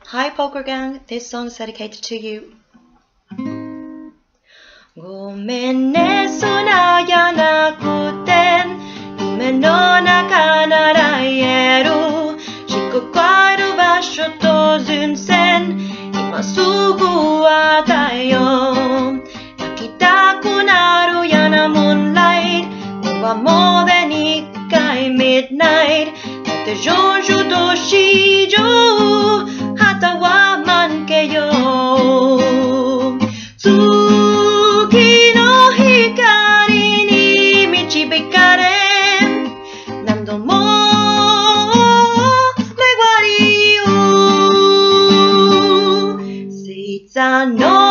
Hi Poker Gang, this song is dedicated to you. ごめんね、素直やなくて夢の中なら言える近く帰る場所と人生今すぐ与えよう泣きたくなるやな moonlight 目はもうで2回 midnight だって上々と市場旗は満けよう月の光に導かれ何度も巡り星座の